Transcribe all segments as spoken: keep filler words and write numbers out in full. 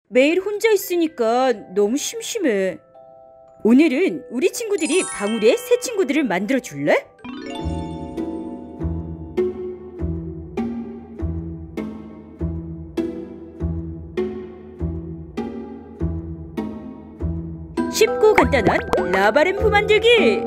매일 혼자 있으니까 너무 심심해. 오늘은 우리 친구들이 방울이의 새 친구들을 만들어 줄래? 쉽고 간단한 라바램프 만들기!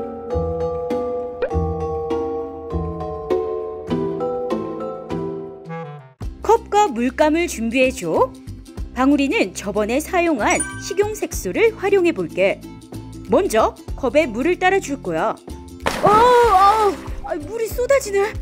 컵과 물감을 준비해줘. 방울이는 저번에 사용한 식용 색소를 활용해 볼게. 먼저 컵에 물을 따라 줄 거야. 어, 어, 아, 물이 쏟아지네.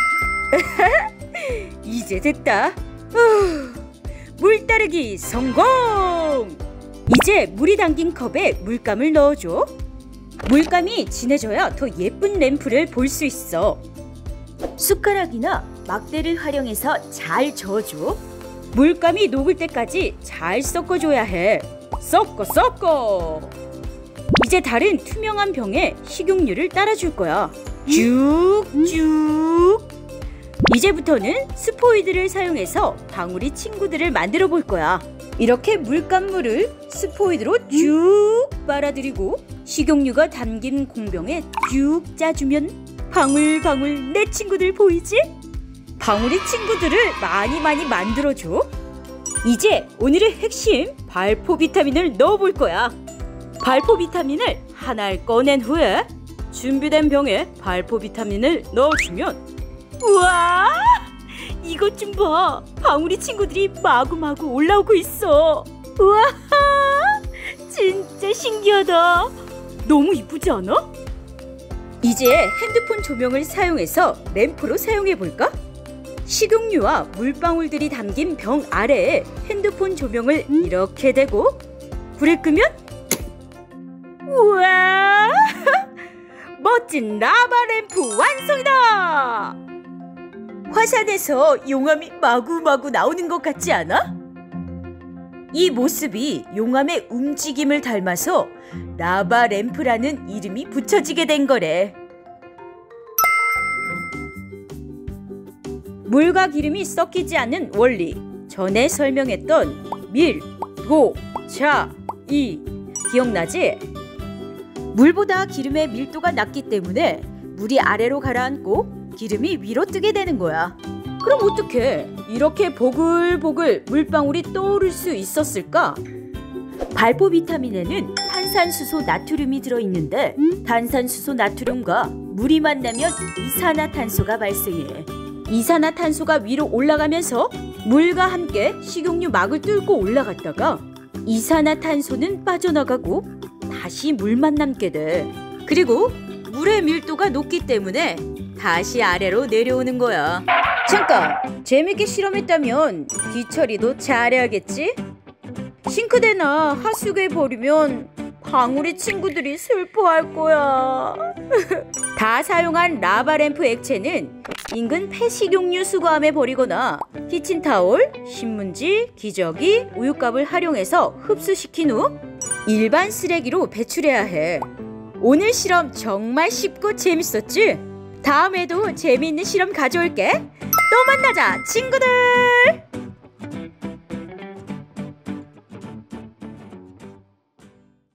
이제 됐다. 어, 물 따르기 성공! 이제 물이 담긴 컵에 물감을 넣어줘. 물감이 진해져야 더 예쁜 램프를 볼 수 있어. 숟가락이나 막대를 활용해서 잘 저어줘. 물감이 녹을 때까지 잘 섞어줘야 해. 섞어 섞어! 이제 다른 투명한 병에 식용유를 따라줄 거야. 쭉쭉! 이제부터는 스포이드를 사용해서 방울이 친구들을 만들어 볼 거야. 이렇게 물감물을 스포이드로 쭉 빨아들이고 식용유가 담긴 공병에 쭉 짜주면 방울방울 내 친구들 보이지? 방울이 친구들을 많이 많이 만들어줘. 이제 오늘의 핵심 발포 비타민을 넣어볼 거야. 발포 비타민을 하나를 꺼낸 후에 준비된 병에 발포 비타민을 넣어주면 우와! 이것 좀 봐! 방울이 친구들이 마구마구 올라오고 있어. 우와! 진짜 신기하다. 너무 이쁘지 않아? 이제 핸드폰 조명을 사용해서 램프로 사용해볼까? 식용유와 물방울들이 담긴 병 아래에 핸드폰 조명을 이렇게 대고 불을 끄면 우와! 멋진 라바 램프 완성이다! 화산에서 용암이 마구마구 나오는 것 같지 않아? 이 모습이 용암의 움직임을 닮아서 라바 램프라는 이름이 붙여지게 된 거래. 물과 기름이 섞이지 않는 원리. 전에 설명했던 밀, 고, 자, 이. 기억나지? 물보다 기름의 밀도가 낮기 때문에 물이 아래로 가라앉고 기름이 위로 뜨게 되는 거야. 그럼 어떡해? 이렇게 보글보글 물방울이 떠오를 수 있었을까? 발포 비타민에는 탄산수소 나트륨이 들어있는데 탄산수소 나트륨과 물이 만나면 이산화탄소가 발생해. 이산화탄소가 위로 올라가면서 물과 함께 식용유 막을 뚫고 올라갔다가 이산화탄소는 빠져나가고 다시 물만 남게 돼. 그리고 물의 밀도가 높기 때문에 다시 아래로 내려오는 거야. 잠깐! 재밌게 실험했다면 뒤처리도 잘해야겠지? 싱크대나 하수구에 버리면 방울이 친구들이 슬퍼할 거야. 다 사용한 라바램프 액체는 인근 폐식용유 수거함에 버리거나 키친타올, 신문지, 기저귀, 우유값을 활용해서 흡수시킨 후 일반 쓰레기로 배출해야 해. 오늘 실험 정말 쉽고 재밌었지? 다음에도 재미있는 실험 가져올게. 또 만나자 친구들!